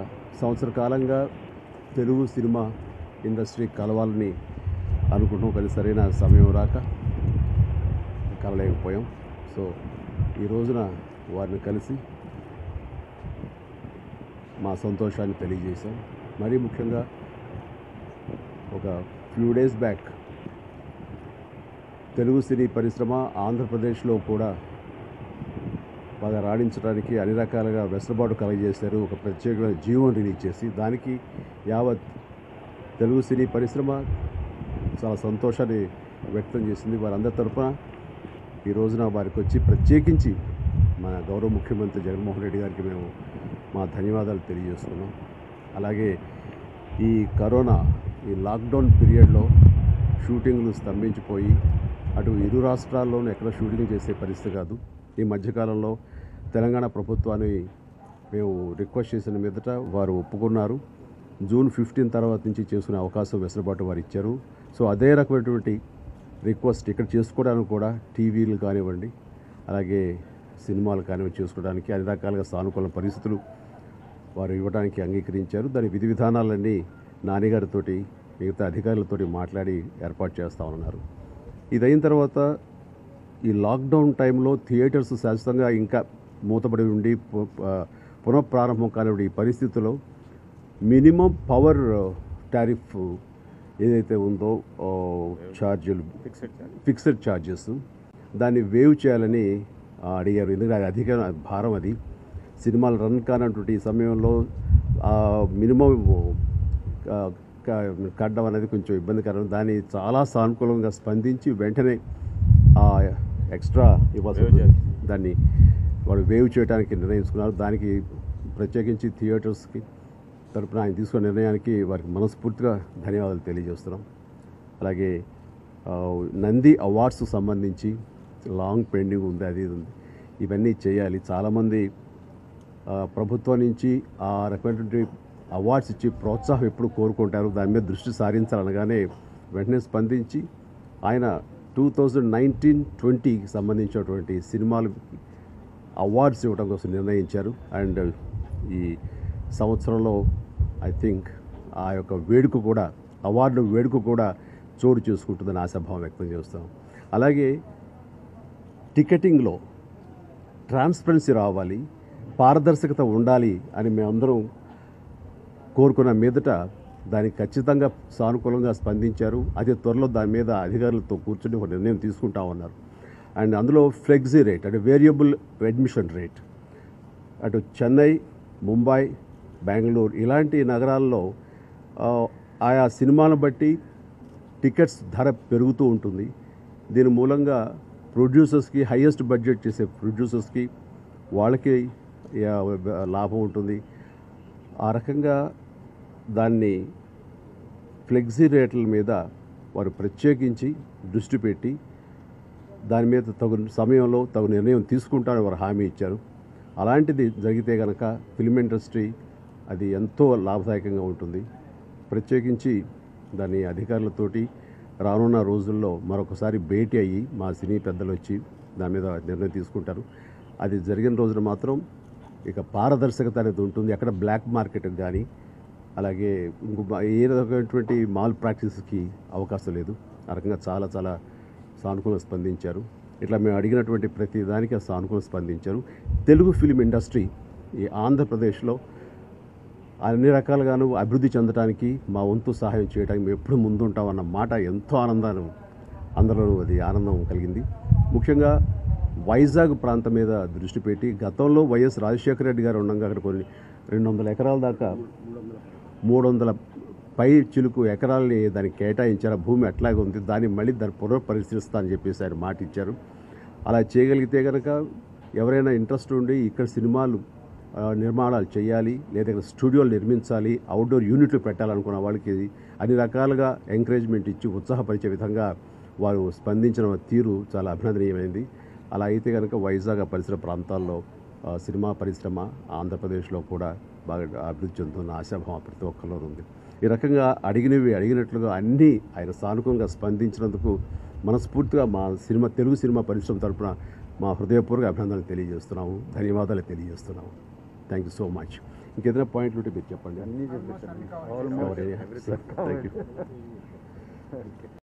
సంవత్సర కాలంగా Telugu cinema industry కలవాలని అనుకుంటాం, కానీ సరైన సమయం రాక కలలేకపోయాం. సో ఈ రోజున వారిని కలిసి మా సంతోషాన్ని తెలియజేశాం. మరీ ముఖ్యంగా ఒక ఫ్యూ డేస్ బ్యాక్ తెలుగు సినీ పరిశ్రమ ఆంధ్రప్రదేశ్లో కూడా బాగా రాణించడానికి అన్ని రకాలుగా వెసులుబాటు కలగజేశారు. ఒక ప్రత్యేకమైన జీవో రిలీజ్ చేసి దానికి యావత్ తెలుగు సినీ పరిశ్రమ చాలా సంతోషాన్ని వ్యక్తం చేసింది. వారందరి తరఫున ఈ రోజున వారికి వచ్చి ప్రత్యేకించి మన గౌరవ ముఖ్యమంత్రి జగన్మోహన్ రెడ్డి గారికి మేము మా ధన్యవాదాలు తెలియజేస్తున్నాం. అలాగే ఈ కరోనా ఈ లాక్డౌన్ పీరియడ్లో షూటింగ్లు స్తంభించిపోయి అటు ఇరు రాష్ట్రాల్లోనూ ఎక్కడ షూటింగ్ చేసే పరిస్థితి కాదు. ఈ మధ్యకాలంలో తెలంగాణ ప్రభుత్వాన్ని మేము రిక్వెస్ట్ చేసిన మీదట వారు ఒప్పుకున్నారు. జూన్ 15 తర్వాత నుంచి చేసుకునే అవకాశం వెసులుబాటు వారు ఇచ్చారు. సో అదే రకమైనటువంటి రిక్వెస్ట్ ఇక్కడ చేసుకోవడానికి కూడా టీవీలు కానివ్వండి, అలాగే సినిమాలు కానివ్వండి చేసుకోవడానికి అన్ని రకాలుగా సానుకూల పరిస్థితులు వారు ఇవ్వడానికి అంగీకరించారు. దాని విధి విధానాలన్నీ నాన్నగారితోటి మిగతా అధికారులతోటి మాట్లాడి ఏర్పాటు చేస్తామన్నారు. ఇది అయిన తర్వాత ఈ లాక్డౌన్ టైంలో థియేటర్స్ శాశ్వతంగా ఇంకా మూతపడి ఉండి పునఃప్రారంభం కానివ్వండి ఈ పరిస్థితుల్లో మినిమం పవర్ టారిఫ్ ఏదైతే ఉందో ఛార్జీలు ఫిక్స్డ్ ఛార్జెస్ దాన్ని వేవ్ చేయాలని అడిగారు. ఎందుకంటే అది అధిక భారం, అది సినిమాలు రన్ కానటువంటి సమయంలో మినిమం కట్టడం అనేది కొంచెం ఇబ్బందికరం. దాన్ని చాలా సానుకూలంగా స్పందించి వెంటనే ఎక్స్ట్రా ఇవ్వాల్సి దాన్ని వాళ్ళు వేవ్ చేయడానికి నిర్ణయించుకున్నారు. దానికి ప్రత్యేకించి థియేటర్స్కి తరపున ఆయన తీసుకున్న నిర్ణయానికి వారికి మనస్ఫూర్తిగా ధన్యవాదాలు తెలియజేస్తున్నాం. అలాగే నంది అవార్డ్స్ సంబంధించి లాంగ్ పెండింగ్ ఉంది, అది ఉంది, ఇవన్నీ చేయాలి. చాలామంది ప్రభుత్వం నుంచి ఆ రకమైనటువంటి అవార్డ్స్ ఇచ్చి ప్రోత్సాహం ఎప్పుడు కోరుకుంటారు, దాని మీద దృష్టి సారించాలనగానే వెంటనే స్పందించి ఆయన 2019-20 సంబంధించినటువంటి సినిమాలు అవార్డ్స్ ఇవ్వడం కోసం నిర్ణయించారు. అండ్ ఈ సంవత్సరంలో ఐ థింక్ ఆ యొక్క వేడుక కూడా అవార్డు వేడుక కూడా చోటు చేసుకుంటుందని ఆశాభావం వ్యక్తం చేస్తాం. అలాగే టికెటింగ్లో ట్రాన్స్పరెన్సీ రావాలి, పారదర్శకత ఉండాలి అని మేమందరం కోరుకున్న మీదట దానికి ఖచ్చితంగా సానుకూలంగా స్పందించారు. అతి త్వరలో దాని మీద అధికారులతో కూర్చొని ఒక నిర్ణయం తీసుకుంటామన్నారు. అండ్ అందులో ఫ్లెక్సీ రేట్ అంటే వేరియబుల్ అడ్మిషన్ రేట్ అటు చెన్నై, ముంబై, బెంగళూరు ఇలాంటి నగరాల్లో ఆయా సినిమాలను బట్టి టికెట్స్ ధర పెరుగుతూ ఉంటుంది. దీని మూలంగా ప్రొడ్యూసర్స్కి, హైయెస్ట్ బడ్జెట్ చేసే ప్రొడ్యూసర్స్కి వాళ్ళకి లాభం ఉంటుంది. ఆ రకంగా దాన్ని ఫ్లెక్సీ రేట్ల మీద వారు ప్రత్యేకించి దృష్టి పెట్టి దాని మీద తగు సమయంలో తగు నిర్ణయం తీసుకుంటారని వారు హామీ ఇచ్చారు. అలాంటిది జరిగితే కనుక ఫిల్మ్ ఇండస్ట్రీ అది ఎంతో లాభదాయకంగా ఉంటుంది. ప్రత్యేకించి దాన్ని అధికారులతోటి రానున్న రోజుల్లో మరొకసారి భేటీ అయ్యి మా సినీ పెద్దలు వచ్చి దాని మీద నిర్ణయం తీసుకుంటారు. అది జరిగిన రోజున మాత్రం ఇక పారదర్శకత అనేది ఉంటుంది. ఎక్కడ బ్లాక్ మార్కెట్కి కానీ అలాగే ఏ రకమైనటువంటి మాల్ ప్రాక్టీస్కి అవకాశం లేదు. ఆ రకంగా చాలా చాలా సానుకూలంగా స్పందించారు. ఇట్లా మేము అడిగినటువంటి ప్రతి దానికి సానుకూలంగా స్పందించారు. తెలుగు ఫిలిం ఇండస్ట్రీ ఈ ఆంధ్రప్రదేశ్లో అన్ని రకాలుగాను అభివృద్ధి చెందడానికి మా వంతు సహాయం చేయడానికి మేము ఎప్పుడు ముందుంటామన్న మాట ఎంతో ఆనందాన్ని అందరూ అది ఆనందం కలిగింది. ముఖ్యంగా వైజాగ్ ప్రాంతం మీద దృష్టి పెట్టి గతంలో వైఎస్ రాజశేఖర రెడ్డి గారు ఉండగా అక్కడ కొన్ని 200 ఎకరాల దాకా 300 పై చిలుకు ఎకరాలని దానికి కేటాయించారు. భూమి అట్లాగే ఉంది, దాన్ని మళ్ళీ దాన్ని పునఃపరిశీలిస్తా అని చెప్పేసి ఆయన మాట ఇచ్చారు. అలా చేయగలిగితే కనుక ఎవరైనా ఇంట్రెస్ట్ ఉండి ఇక్కడ సినిమాలు నిర్మాణాలు చేయాలి, లేదా ఇక్కడ స్టూడియోలు నిర్మించాలి, అవుట్డోర్ యూనిట్లు పెట్టాలనుకున్న వాళ్ళకి అన్ని రకాలుగా ఎంకరేజ్మెంట్ ఇచ్చి ఉత్సాహపరిచే విధంగా వారు స్పందించిన తీరు చాలా అభినందనీయమైంది. అలా అయితే కనుక వైజాగ్ పరిసర ప్రాంతాల్లో సినిమా పరిశ్రమ ఆంధ్రప్రదేశ్లో కూడా బాగా అభివృద్ధి చెందుతున్న ఆశాభావం ప్రతి ఒక్కరిలో ఉంది. ఈ రకంగా అడిగినట్లుగా అన్నీ ఆయన సానుకూలంగా స్పందించినందుకు మనస్ఫూర్తిగా మా తెలుగు సినిమా పరిశ్రమ తరపున మా హృదయపూర్వక అభినందనలు తెలియజేస్తున్నాము, ధన్యవాదాలు తెలియజేస్తున్నాము. Thank you so much. ఇంకేదైనా పాయింట్లు ఉంటే మీరు చెప్పండి. అన్నీ చెప్పేసారు. Thank you.